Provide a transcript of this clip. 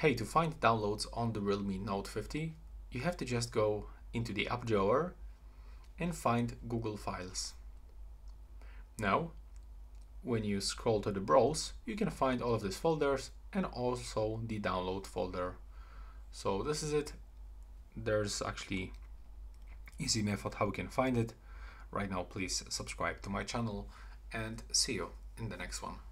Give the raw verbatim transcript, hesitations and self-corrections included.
Hey, to find downloads on the Realme Note fifty, you have to just go into the app drawer and find Google Files. Now, when you scroll to the browse, you can find all of these folders and also the download folder. So this is it. There's actually easy method how you can find it. Right now, please subscribe to my channel and see you in the next one.